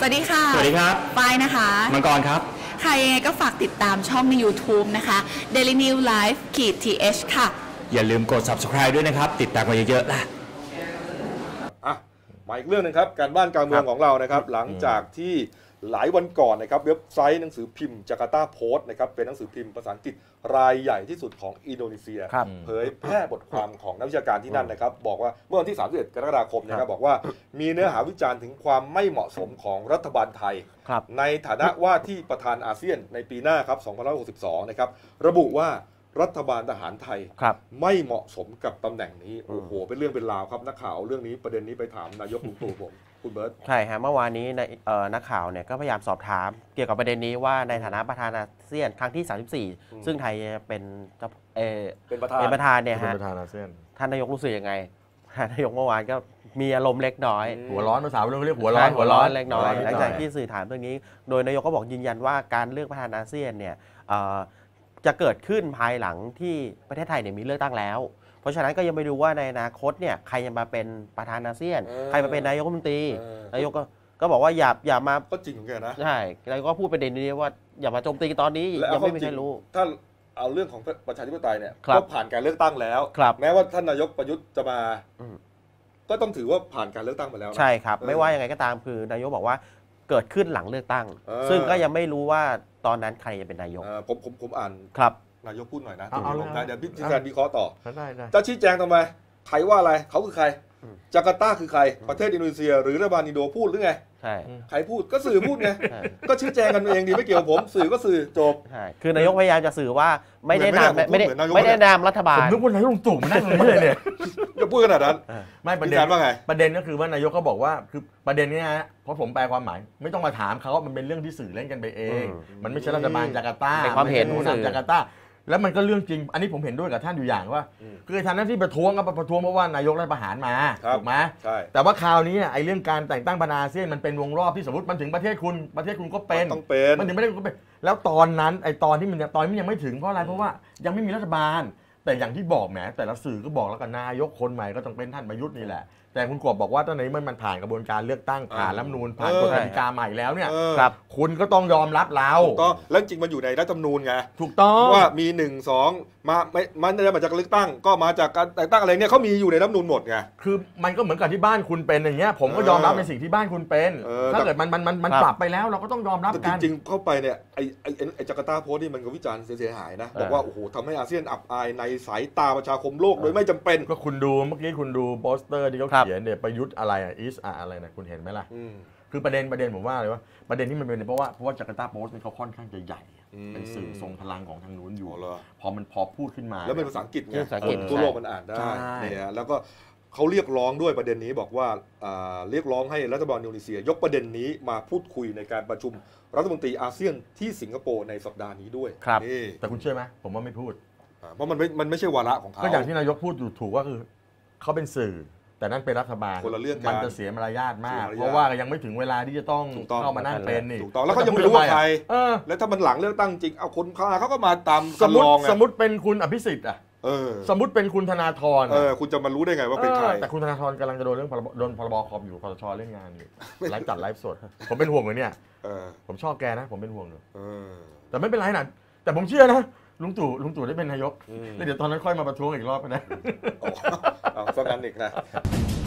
สวัสดีค่ะสวัสดีครับฝ้ายนะคะมังกรครับค่ะยังไงก็ฝากติดตามช่องใน YouTube นะคะ Daily New Life _th ค่ะอย่าลืมกด Subscribe ด้วยนะครับติดตามกันเยอะๆล่ะมาอีกเรื่องนึงครับการบ้านการเมืองของเรานะครับหลังจากที่หลายวันก่อนนะครับเว็บไซต์หนังสือพิมพ์จาการ์ตาโพสต์นะครับเป็นหนังสือพิมพ์ภาษาอังกฤษรายใหญ่ที่สุดของอินโดนีเซียเผยแพร่บทความของนักวิชาการที่นั่นนะครับบอกว่าเมื่อวันที่31 กรกฎาคมนะครับบอกว่ามีเนื้อหาวิจารณ์ถึงความไม่เหมาะสมของรัฐบาลไทยในฐานะว่าที่ประธานอาเซียนในปีหน้าครับ2562นะครับระบุว่ารัฐบาลทหารไทยไม่เหมาะสมกับตำแหน่งนี้โอ้โหเป็นเรื่องเป็นราวครับนักข่าวเรื่องนี้ประเด็นนี้ไปถามนายกลุงตู่ผมคุณเบิร์ตใช่ฮะเมื่อวานนี้นักข่าวเนี่ยก็พยายามสอบถามเกี่ยวกับประเด็นนี้ว่าในฐานะประธานอาเซียนครั้งที่34ซึ่งไทยเป็นประธานเนี่ยฮะท่านนายกรู้สึกยังไงท่านนายกเมื่อวานก็มีอารมณ์เล็กน้อยหัวร้อนภาษาเรื่องเรียกหัวร้อนเล็กน้อยหลังจากที่สื่อถามเรื่องนี้โดยนายกก็บอกยืนยันว่าการเลือกประธานอาเซียนเนี่ยจะเกิดขึ้นภายหลังที่ประเทศไทยเนี่ยมีเลือกตั้งแล้วเพราะฉะนั้นก็ยังไม่รู้ว่าในอนาคตเนี่ยใครจะมาเป็นประธานอาเซียนใครมาเป็นนายกรัฐมนตรีนายกก็บอกว่าอย่ามาก็จริงของแกนะใช่นายกก็พูดประเด็นนี้ว่าอย่ามาโจมตีตอนนี้ยังไม่มีใครรู้ถ้าเอาเรื่องของประชาธิปไตยเนี่ยก็ผ่านการเลือกตั้งแล้วแม้ว่าท่านนายกประยุทธ์จะมาก็ต้องถือว่าผ่านการเลือกตั้งมาแล้วใช่ครับไม่ว่ายังไงก็ตามคือนายกบอกว่าเกิดขึ้นหลังเลือกตั้งซึ่งก็ยังไม่รู้ว่าตอนนั้นใครจะเป็นนายกผมอ่านครับนายกพูดหน่อยนะเดี๋ยวพี่การวิเคราะห์ต่อได้จะชี้แจงทำไมใครว่าอะไรเขาคือใครจาการ์ตาคือใครประเทศอินโดนีเซียหรือรัฐบาลอินโดพูดหรือไงใช่ใครพูดก็สื่อพูดไงก็ชี้แจงกันเองดีไม่เกี่ยวผมสื่อก็สื่อจบใช่คือนายกพยายามจะสื่อว่าไม่ได้นามรัฐบาลผมนึกว่านายกลุงตู่มานั่งตรงนี้เลยเนี่ยจะพูดขนาดนั้นไม่ประเด็นว่าไงประเด็นก็คือว่านายกก็บอกว่าคือประเด็นนี้ฮะเพราะผมแปลความหมายไม่ต้องมาถามเขาว่ามันเป็นเรื่องที่สื่อเล่นกันไปเองมันไม่ใช่รัฐบาลจาการ์ตาเป็นความเห็นของสื่อจาการ์ตาแล้วมันก็เรื่องจริงอันนี้ผมเห็นด้วยกับท่านอยู่อย่างว่าคือท่านนั้นที่ประท้วงก็ประท้วงเพราะว่านายกรัฐประหารมาถูกไหมแต่ว่าคราวนี้ไอ้เรื่องการแต่งตั้งประธานอาเซียนมันเป็นวงรอบที่สมมติมันถึงประเทศคุณก็เป็นมันถึงประเทศคุณก็เป็นแล้วตอนนั้นไอ้ตอนที่มันยังไม่ถึงเพราะอะไรเพราะว่ายังไม่มีรัฐบาลแต่อย่างที่บอกแหมแต่ละสื่อก็บอกแล้วกันนายกคนใหม่ก็ต้องเป็นท่านประยุทธ์นี่แหละแต่คุณกบบอกว่าตอนนี้มันผ่านกระบวนการเลือกตั้งผ่านรัฐธรรมนูญผ่านกฎกติกาใหม่แล้วเนี่ยครับคุณก็ต้องยอมรับเราก็แล้วจริงมันอยู่ในรัฐธรรมนูญไงถูกต้องว่ามี1 2มาไม่ได้มาจากเลือกตั้งก็มาจากการแต่งตั้งอะไรเนี่ยเขามีอยู่ในรัฐธรรมนูญหมดไงคือมันก็เหมือนกับที่บ้านคุณเป็นอย่างเงี้ยผมก็ยอมรับในสิ่งที่บ้านคุณเป็นถ้าเกิดมันปรับไปแล้วเราก็ต้องยอมรับกันจริงๆเข้าไปเนี่ยไอ้จาการ์ตาโพสต์นี่มันก็วิจารณ์เสียหายนะบอกว่าโอ้โหทำให้อาเซียนอับอายในสายตาประชาคมโลกโดยไม่จำเป็นก็คุณดูเมื่อกี้คุณดูโปสเตอร์ที่เขาเขียนเนี่ยประยุทธ์อะไรอะไรนะคุณเห็นไหมล่ะคือประเด็นผมว่าเลยว่าประเด็นที่มันเป็นเพราะว่าจาการ์ตาโพสต์นี่เขาค่อนข้างจะใหญ่เป็นสื่อทรงพลังของทางนู้นอยู่พอพูดขึ้นมาแล้วเป็นภาษาอังกฤษไงทั่วโลกมันอ่านได้เนี่ยแล้วก็เขาเรียกร้องด้วยประเด็นนี้บอกว่าเรียกร้องให้รัฐบาลอินโดนีเซียยกประเด็นนี้มาพูดคุยในการประชุมรัฐมนตรีอาเซียนที่สิงคโปร์ในสัปดาห์นี้ด้วยครับแต่คุณเชื่อไหมผมว่าไม่พูดเพราะมันไม่ใช่วาระของเขาก็อย่างที่นายกพูดถูกว่าคือเขาเป็นสื่อแต่นั่นเป็นรัฐบาลคนละเรื่องมันจะเสียมารยาทมากเพราะว่ายังไม่ถึงเวลาที่จะต้องเข้ามานั่งเป็นนี่ถูกต้องแล้วก็ยังไม่รู้ว่าใครแล้วถ้ามันหลังเลือกตั้งจริงเอาคนเขาก็มาตามสมมติเป็นคุณอภิสิทธิ์อ่ะสมมติเป็นคุณธนาธรคุณจะมารู้ได้ไงว่าเป็นใครแต่คุณธนาธรกำลังจะโดนเรื่องพรบคอมอยู่ปปชเล่นงานอยู่ไลฟ์ไลฟ์สดผมเป็นห่วงเลยเนี่ยผมชอบแกนะผมเป็นห่วงเลยแต่ไม่เป็นไรนะแต่ผมเชื่อนะลุงตู่ได้เป็นนายกแล้วเดี๋ยวตอนนั้นค่อยมาประท้วงอีกรอบนะเอาสักนั้นอีกนะ